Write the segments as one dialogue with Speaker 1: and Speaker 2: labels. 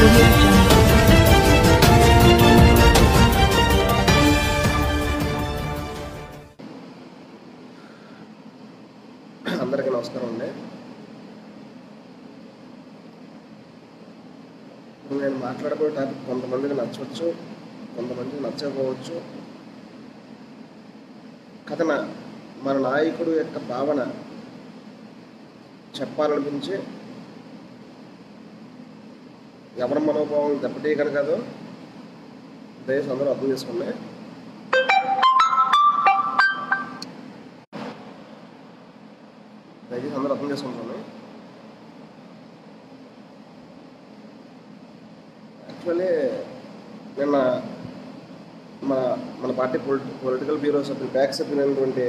Speaker 1: audio jungle.
Speaker 2: అందరికీ నమస్కారం అండి. ఇప్పుడు నేను మాట్లాడబోయే టాపిక్ కొంతమందికి నచ్చవచ్చు, కొంతమందికి నచ్చకపోవచ్చు. కథన మన నాయకుడు యొక్క భావన చెప్పాలనిపించి ఎవరి మనోభావం దెబ్బతీయగలను కాదు, దయచేసి అందరూ అర్థం చేసుకోండి. దయచేసి అందరూ అర్థం చేసుకుంటాను. యాక్చువల్లీ నిన్న మన పార్టీ పొలిటికల్ బ్యూరో సభ్యులు బ్యాక్ సభ్యులైనటువంటి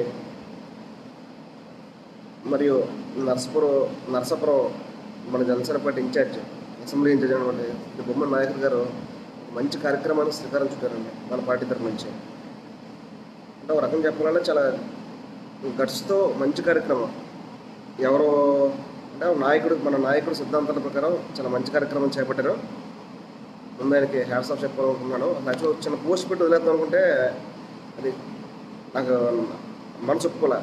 Speaker 2: మరియు నర్సాపురం మన Janasena party in-charge, assembly in-charge అయినటువంటి బొమ్మల నాయకుడు గారు మంచి కార్యక్రమాన్ని శ్రీకారం చుట్టారండి మన పార్టీ తరఫు నుంచి. అంటే ఒక రకం చెప్పాలంటే చాలా గట్స్తో మంచి కార్యక్రమం. ఎవరో అంటే మన నాయకుడు సిద్ధాంతాల ప్రకారం చాలా మంచి కార్యక్రమం చేపట్టారు. ముందు ఆయనకి హ్యాట్స్ ఆఫ్ చెప్పాలనుకున్నాను. యాక్చువల్ చిన్న పోస్ట్ పెట్టి వదిలేద్దాం అనుకుంటే అది నాకు మనసు ఒప్పుకోలే.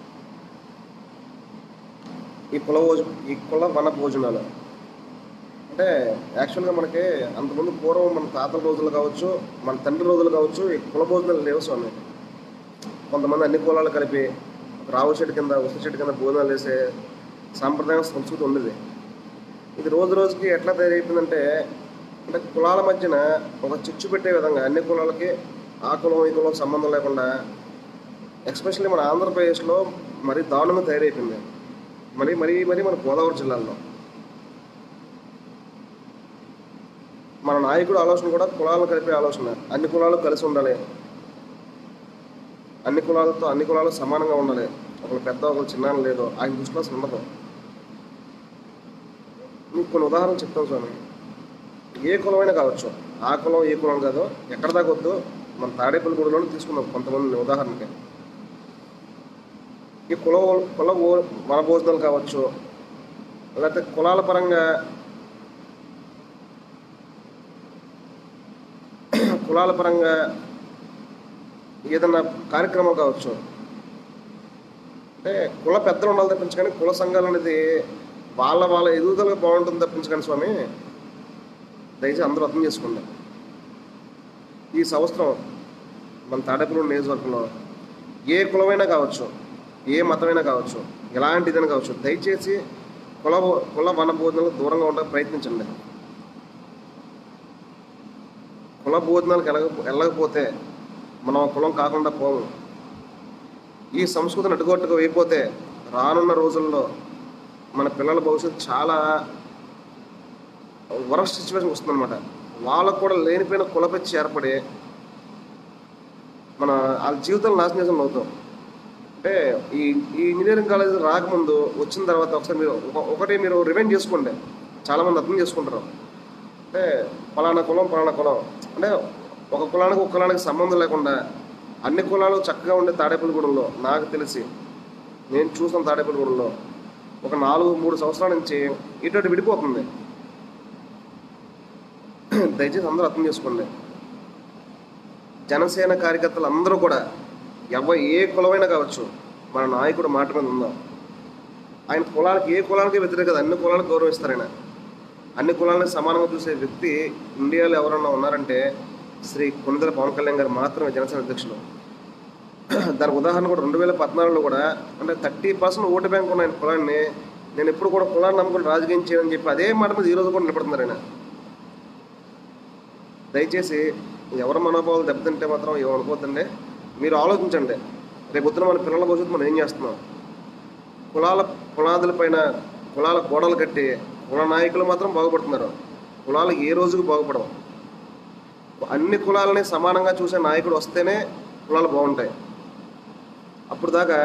Speaker 2: ఈ కుల వన భోజనాలు అంటే యాక్చువల్గా మనకి అంతకుముందు పూర్వం మన తాతల రోజులు కావచ్చు, మన తండ్రి రోజులు కావచ్చు, ఈ కుల భోజనాలు లేవు స్వామి. కొంతమంది అన్ని కులాలు కలిపి రావు చెట్టు కింద ఉసిరి చెట్టు కింద భోజనాలు వేసే సాంప్రదాయం సంస్కృతి ఉండేది. ఇది రోజు రోజుకి ఎట్లా తయారైపోయిందంటే, అంటే కులాల మధ్యన ఒక చిచ్చు పెట్టే విధంగా అన్ని కులాలకి ఆ కులం ఈ కులం సంబంధం లేకుండా ఎస్పెషల్లీ మన ఆంధ్రప్రదేశ్లో మరీ దారుణంగా తయారైపోయింది. మరీ మన గోదావరి జిల్లాలో మన నాయకుడు ఆలోచన కూడా కులాలను కలిపే ఆలోచన. అన్ని కులాలు కలిసి ఉండాలి, అన్ని కులాలు సమానంగా ఉండాలి, ఒకరు పెద్ద ఒకరు చిన్న లేదు, ఆయన దృష్టిలో అసలు ఉండదు. మీకు కొన్ని ఉదాహరణలు చెప్తాను స్వామి. ఏ కులమైనా కావచ్చు, ఆ కులం ఏ కులం కాదు, ఎక్కడ దాకా వద్దు, మన తాడేపల్లిగూడలోనే తీసుకున్నాం కొంతమంది ఉదాహరణకి. ఈ కుల వన భోజనాలు కావచ్చు, లేకపోతే కులాల పరంగా ఏదన్నా కార్యక్రమం కావచ్చు. అంటే కుల పెద్దలు ఉండాలి తప్పించి కానీ కుల సంఘాలు అనేది వాళ్ళ ఎదుగుదలకు బాగుంటుంది తప్పించి కానీ స్వామి, దయచేసి అందరూ అర్థం చేసుకోండి. ఈ సంవత్సరం మన తాడేపల్లి నియోజకవర్గంలో ఏ కులమైనా కావచ్చు, ఏ మతమైనా కావచ్చు, ఎలాంటి ఇదైనా కావచ్చు, దయచేసి కుల వన భోజనాలకు దూరంగా ఉండడానికి ప్రయత్నించండి. కుల భోజనాలకు వెళ్ళకపోతే మనం కులం కాకుండా పోము. ఈ సంస్కృతిని అడ్డుగొట్టుకు అయిపోతే రానున్న రోజుల్లో మన పిల్లల భవిష్యత్తు చాలా వరస్ట్ సిచ్యువేషన్ వస్తుందన్నమాట. వాళ్ళకు కూడా లేనిపోయిన కులపెచ్చి ఏర్పడి వాళ్ళ జీవితాలు నాశనం చేసిన అవుతాం. అంటే ఈ ఇంజనీరింగ్ కాలేజ్ రాకముందు వచ్చిన తర్వాత ఒకసారి మీరు రివైండ్ చేసుకోండి. చాలామంది అర్థం చేసుకుంటారు. అంటే పలానా కులం అంటే ఒక కులానికి సంబంధం లేకుండా అన్ని కులాలు చక్కగా ఉండే తాడేపల్లిగూడెంలో నాకు తెలిసి నేను చూసిన తాడేపల్లిగూడెంలో ఒక 4-3 సంవత్సరాల నుంచి ఇటువంటి విడిపోతుంది. దయచేసి అందరూ అర్థం చేసుకోండి. జనసేన కార్యకర్తలు అందరూ కూడా ఏ కులమైనా కావచ్చు, మన నాయకుడు మాట మీద ఉందాం. ఆయన ఏ కులానికి వ్యతిరేకత, అన్ని కులాలకు గౌరవిస్తారు. ఆయన అన్ని కులాలను సమానంగా చూసే వ్యక్తి ఇండియాలో ఎవరన్నా ఉన్నారంటే శ్రీ కొణిదెల పవన్ కళ్యాణ్ గారు మాత్రమే, జనసేన అధ్యక్షులు. దానికి ఉదాహరణ కూడా 2014లో కూడా అంటే 30% ఓటు బ్యాంక్ ఉన్న ఆయన కులాన్ని, నేను ఎప్పుడు కూడా కులాన్ని నమ్ముకుని రాజకీయం చేయని చెప్పి అదే మాట మీద ఈరోజు కూడా నిలబడుతున్నారు ఆయన. దయచేసి ఎవరి మనోభావాలు దెబ్బతింటే మాత్రం ఏమనుకోవద్దండి. మీరు ఆలోచించండి. రేపొద్దున మన పిల్లల భవిష్యత్తు మనం ఏం చేస్తున్నాం? పునాదులపైన కులాల గోడలు కట్టి కుల నాయకులు మాత్రం బాగుపడుతున్నారు. కులాలు ఏ రోజుకు బాగుపడవు. అన్ని కులాలని సమానంగా చూసే నాయకుడు వస్తేనే కులాలు బాగుంటాయి. అప్పుడు దాకా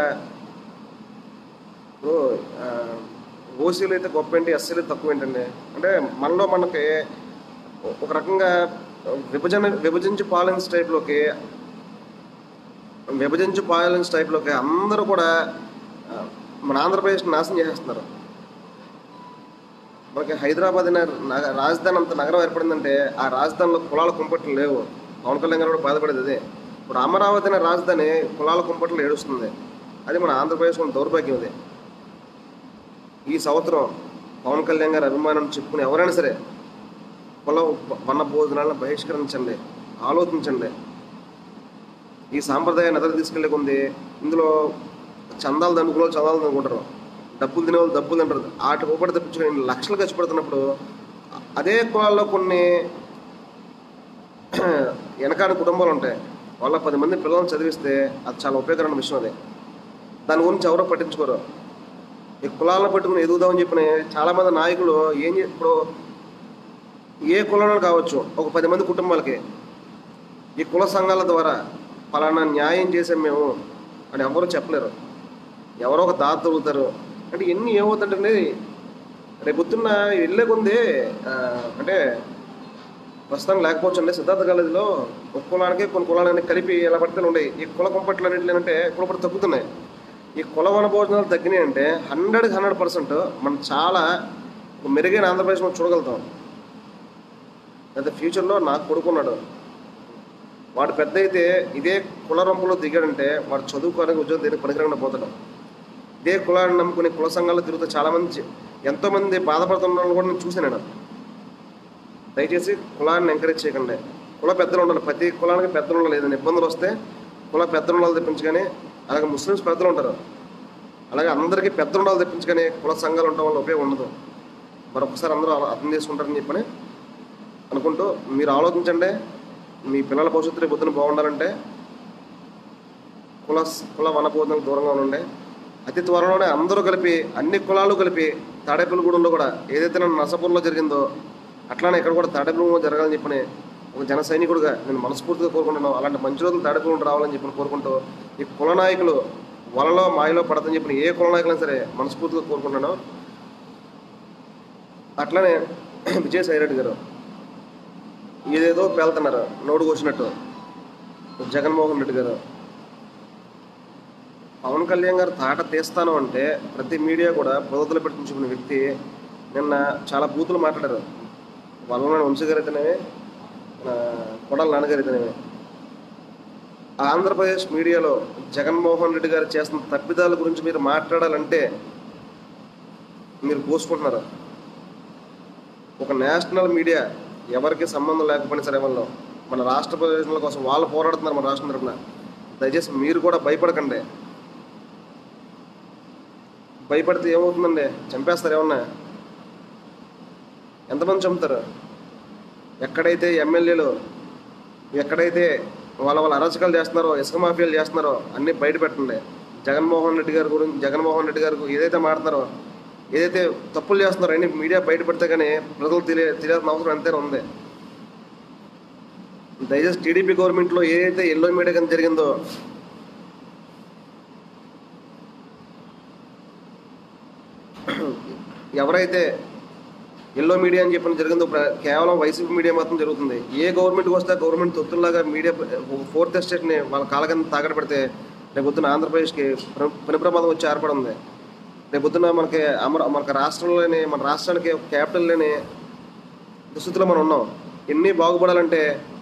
Speaker 2: ఓసీలు అయితే గొప్ప ఏంటి, ఎస్సీలు తక్కువ ఏంటండి? అంటే మనకి ఒక రకంగా విభజించి పాలెన్స్ టైప్లోకి అందరూ కూడా మన ఆంధ్రప్రదేశ్ని నాశనం చేసేస్తున్నారు. మనకి హైదరాబాద్ అనే రాజధాని అంత నగరం ఏర్పడిందంటే ఆ రాజధానిలో కులాల కుంపట్లు లేవు. పవన్ కళ్యాణ్ గారు కూడా బాధపడేది అదే. ఇప్పుడు అమరావతి అనే రాజధాని కులాల కుంపట్లు ఏడుస్తుంది. అది మన ఆంధ్రప్రదేశ్ మన దౌర్భాగ్యం అది. ఈ సంవత్సరం పవన్ కళ్యాణ్ గారి అభిమానం చెప్పుకుని ఎవరైనా సరే కుల వన భోజనాలను బహిష్కరించండి, ఆలోచించండి. ఈ సాంప్రదాయాన్ని ఎదురు తీసుకెళ్ళే కొంది ఇందులో చందాలు దండుకునే వాళ్ళు చందాలు దండుకుంటారు, డబ్బులు తినే వాళ్ళు డబ్బులు తింటారు. వాటి ఒకటి తప్పించుకొని లక్షలు ఖర్చు పెడుతున్నప్పుడు అదే కులాల్లో కొన్ని వెనకాని కుటుంబాలు ఉంటాయి. వాళ్ళ 10 మంది పిల్లలను చదివిస్తే అది చాలా ఉపయోగకరమైన విషయం. అది దాని గురించి ఎవరో పట్టించుకోరు. ఈ కులాలను పెట్టుకుని ఎదుగుదామని చెప్పిన చాలామంది నాయకులు ఇప్పుడు ఏ కులంలో కావచ్చు ఒక 10 మంది కుటుంబాలకి ఈ కుల సంఘాల ద్వారా పలానా న్యాయం చేసాం మేము అని ఎవరు చెప్పలేరు. ఎవరో ఒక దాత దొరుకుతారు అంటే ఎన్ని ఏమవుతుందంటే రేపొద్దున్న వెళ్ళే కొంది అంటే ప్రస్తుతం లేకపోవచ్చు అండి. సిద్ధార్థ కాలేజీలో ఒక కులానికి కొన్ని కులాలన్నీ కలిపి ఎలా పడితే ఉన్నాయి. ఈ కుల కుంపట్లు అన్నింటి అంటే కులపడి తగ్గుతున్నాయి. ఈ కుల వన భోజనాలు తగ్గినాయి అంటే 100% మనం చాలా మెరుగైన ఆంధ్రప్రదేశ్ మనం చూడగలుగుతాం. అయితే ఫ్యూచర్లో నాకు కొడుకున్నాడు, వాడు పెద్ద అయితే ఇదే కుల రంపులో దిగాడంటే వాడు చదువుకోవడానికి ఉద్యోగం దేనికి పనికిరాకుండా పోతాడు. ఇదే కులాన్ని నమ్ముకుని కుల సంఘాల్లో తిరుగుతూ చాలామంది ఎంతోమంది బాధపడుతున్న కూడా నేను చూసాను. నేను దయచేసి కులాన్ని ఎంకరేజ్ చేయకండి. కుల పెద్దలు ఉండాలి, ప్రతి కులానికి పెద్దలు ఉండాలి. ఏదైనా ఇబ్బందులు వస్తే కుల పెద్దలు ఉండాలి తెప్పించుకొని, అలాగే ముస్లిమ్స్ పెద్దలు ఉంటారు, అలాగే అందరికీ పెద్దలు ఉండాలి తెప్పించుకొని కుల సంఘాలు ఉండడం వల్ల ఉపయోగం ఉండదు. మరొకసారి అందరూ అర్థం చేసుకుంటారని చెప్పని అనుకుంటూ మీరు ఆలోచించండి. మీ పిల్లల భవిష్యత్తు పొద్దున బాగుండాలంటే కుల వన భోజనాలకు దూరంగా ఉండండి. అతి త్వరలోనే అందరూ కలిపి అన్ని కులాలు కలిపి తాడేపల్లిగూడెంలో కూడా ఏదైతే నన్ను నర్సాపూర్లో జరిగిందో అట్లానే ఇక్కడ కూడా తాడేపల్లిగూడెంలో జరగాలని చెప్పని ఒక జన సైనికుడిగా నేను మనస్ఫూర్తిగా కోరుకుంటున్నాను. అలాంటి మంచి రోజులు తాడేపల్లిగూడెం రావాలని చెప్పి కోరుకుంటూ ఈ కుల నాయకులు వలలో మాయలో పడదని చెప్పిన ఏ కుల నాయకులైనా సరే మనస్ఫూర్తిగా కోరుకుంటున్నాను. అట్లానే విజయసాయిరెడ్డి గారు ఏదేదో పేలుతున్నారు నోడు కోసినట్టు. జగన్మోహన్ రెడ్డి గారు పవన్ కళ్యాణ్ గారు తాట తీస్తాను అంటే ప్రతి మీడియా కూడా పొదలు పెట్టించుకున్న వ్యక్తి నిన్న చాలా బూతులు మాట్లాడారు. వల్లన వంశీ గారు అయితేనేమే, కొడాల నాన్నగారు అయితేనేమే. ఆంధ్రప్రదేశ్ మీడియాలో జగన్మోహన్ రెడ్డి గారు చేస్తున్న తప్పిదాల గురించి మీరు మాట్లాడాలంటే మీరు పోసుకుంటున్నారు. ఒక నేషనల్ మీడియా ఎవరికి సంబంధం లేకపోయినా సరే వాళ్ళు మన రాష్ట్ర ప్రయోజనాల కోసం వాళ్ళు పోరాడుతున్నారు మన రాష్ట్రం తరఫున. దయచేసి మీరు కూడా భయపడకండి. భయపడితే ఏమవుతుందండి? చంపేస్తారు. ఏమన్నా ఎంతమంది చంపుతారు? ఎక్కడైతే ఎమ్మెల్యేలు ఎక్కడైతే వాళ్ళ అరాచకాలు చేస్తున్నారో, ఇసుక మాఫియాలు చేస్తున్నారో అన్నీ బయట పెట్టండి. జగన్మోహన్ రెడ్డి గారు ఏదైతే మాట్లాడుతున్నారో, ఏదైతే తప్పులు చేస్తున్నారో అన్ని మీడియా బయటపెడితే కానీ ప్రజలు తెలియాల్సిన అవసరం అంతే ఉంది. దయచేసి టీడీపీ గవర్నమెంట్లో ఏదైతే ఎల్లో మీడియా కానీ జరిగిందో ఎవరైతే ఎల్లో మీడియా అని చెప్పిన జరిగిందో కేవలం వైసీపీ మీడియా మాత్రం జరుగుతుంది. ఏ గవర్నమెంట్కి వస్తే గవర్నమెంట్ తొత్తుల్లాగా మీడియా ఫోర్త్ ఎస్టేట్ని వాళ్ళ కాళ్ళ కింద తాగడ పెడితే రేపొద్దున ఆంధ్రప్రదేశ్కి పని ప్రమాదం వచ్చి ఏర్పడింది. రేపొద్దున మనకి రాష్ట్రంలోని మన రాష్ట్రానికి క్యాపిటల్ లేని దుస్థితిలో మనం ఉన్నాం. ఎన్ని బాగుపడాలంటే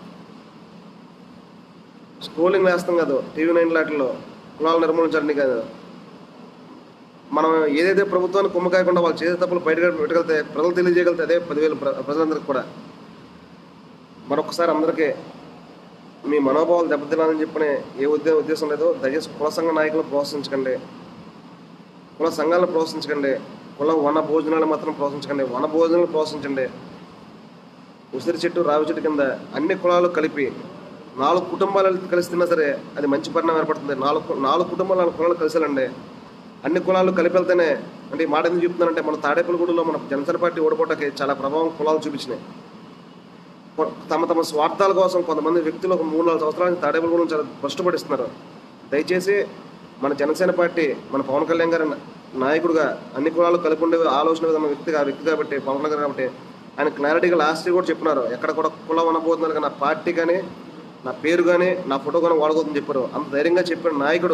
Speaker 2: స్క్రోలింగ్ వేస్తాం కాదు, టీవీ 9 లాటిల్లో కులాలు నిర్మూలించాలని కాదు. మనం ఏదైతే ప్రభుత్వాన్ని కుమ్మకాయకుండా వాళ్ళు చేసే తప్పులు బయటగా పెట్టగలితే ప్రజలు తెలియజేయగలితే అదే 10,000 ప్రజలందరికీ కూడా. మరొకసారి అందరికీ మీ మనోభావాలు దెబ్బతినాలని చెప్పిన ఏ ఉద్దేశం లేదో దయచేసి కుల సంఘ నాయకులను ప్రోత్సహించకండి, కుల సంఘాలను ప్రోత్సహించకండి, కుల వన భోజనాలు మాత్రం ప్రోత్సహించకండి. వన భోజనాలు ప్రోత్సహించండి. ఉసిరి చెట్టు రావి చెట్టు కింద అన్ని కులాలు కలిపి 4 కుటుంబాలు కలిసి తిన్నా సరే అది మంచి పరిణామం ఏర్పడుతుంది. 4 కుటుంబాలు 4 కులాలు కలిసాలండి. అన్ని కులాలు కలిపి వెళ్తేనే అంటే ఈ మాట ఎందుకు చెప్తున్నానంటే మన తాడేపల్లిగూడెంలో మన జనసేన పార్టీ ఓడిపోవటానికి చాలా ప్రభావం కులాలు చూపించినాయి. తమ స్వార్థాల కోసం కొంతమంది వ్యక్తులు ఒక 3-4 సంవత్సరాల నుంచి తాడేపల్లిగూడెం చాలా కష్టపడిస్తున్నారు. దయచేసి మన జనసేన పార్టీ మన పవన్ కళ్యాణ్ గారి నాయకుడిగా అన్ని కులాలు కలిపి ఉండే ఆలోచన విధానం వ్యక్తి కాబట్టి పవన్ కళ్యాణ్ గారు కాబట్టి ఆయన క్లారిటీగా లాస్ట్ కూడా చెప్పినారు. ఎక్కడ కూడా కుల అనబోతున్నారు కానీ నా పార్టీ కానీ నా పేరు కానీ నా ఫోటో కానీ వాడుకోదని చెప్పారు. అంత ధైర్యంగా చెప్పిన నాయకుడు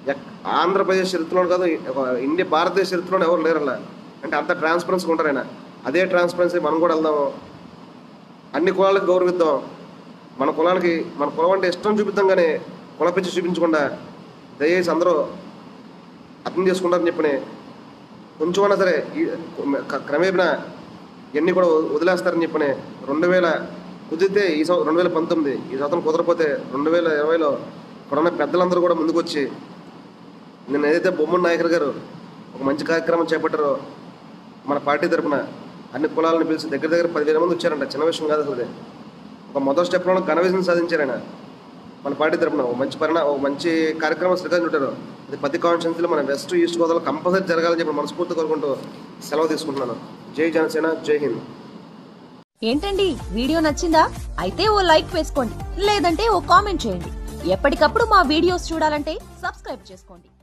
Speaker 2: ఆంధ్రప్రదేశ్ చరిత్రలో కాదు, భారతదేశ చరిత్రలో ఎవరు లేరు అలా. అంటే అంత ట్రాన్స్పరెన్స్గా ఉంటారు ఆయన. అదే ట్రాన్స్పరెన్సీ మనం కూడా వెళ్దాము, అన్ని కులాలకు గౌరవిద్దాం, మన కులానికి మన కులం అంటే ఇష్టం చూపిద్దాం, కానీ కుల పిచ్చి చూపించకుండా దయచేసి అందరూ అర్థం చేసుకుంటారని చెప్పని కొంచెమన్నా సరే క్రమేపీనా ఇవన్నీ కూడా వదిలేస్తారని చెప్పని 2000 కుదిరితే ఈ 2019 ఈ సంవత్సరం కుదరపోతే 2020లో ఇప్పుడున్న పెద్దలందరూ కూడా ముందుకు వచ్చి నిన్న ఏదైతే బొమ్మన్ నాయకర్ గారు ఒక మంచి కార్యక్రమం చేపట్టారో మన పార్టీ తరఫున అన్ని కులాలను పిలిచి దగ్గర 10,000 మంది వచ్చారంట. చిన్న విషయం కాదు అసలు. ఒక మొదటి స్టెప్లో ఘన విజయం సాధించారు ఆయన మన పార్టీ తరఫున. ఒక మంచి కార్యక్రమం శ్రీకారం చుట్టారు. అది 10 కాన్స్టిట్యున్సీలో మన వెస్ట్ ఈస్ట్ గోదావరిలో కంపల్సరీ జరగాలని చెప్పి మనస్ఫూర్తి కోరుకుంటూ సెలవు తీసుకుంటున్నాను. జై జనసేన, జై హింద్.
Speaker 1: ఏంటండి వీడియో నచ్చిందా? అయితే ఓ లైక్ వేసుకోండి, లేదంటే ఓ కామెంట్ చేయండి. ఎప్పటికప్పుడు మా వీడియోస్ చూడాలంటే సబ్స్క్రైబ్ చేసుకోండి.